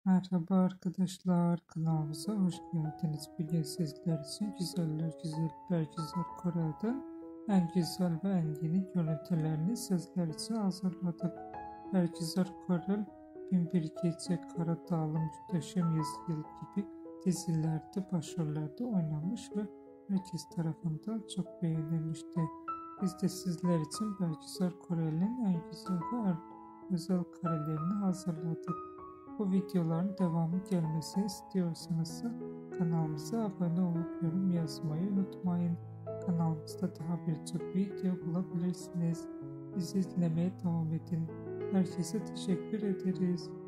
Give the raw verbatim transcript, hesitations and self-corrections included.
Merhaba arkadaşlar, kanalımıza hoş geldiniz. Bugün sizler için güzeller güzel Bergüzar Korel'den en güzel ve en yeni görüntülerini sizler için hazırladık. Bergüzar Korel, Bin Bir Gece, Kara Dağlı, Muhteşem Yüzyıl gibi dizilerde başrollerde oynamış ve herkes tarafından çok beğenilmişti. Biz de sizler için Bergüzar Korel'in en güzel ve en özel karelerini hazırladık. Bu videoların devamı gelmesini istiyorsanız kanalımıza abone olup yorum yazmayı unutmayın. Kanalımızda daha birçok video bulabilirsiniz. Bizi izlemeye devam edin. Herkese teşekkür ederiz.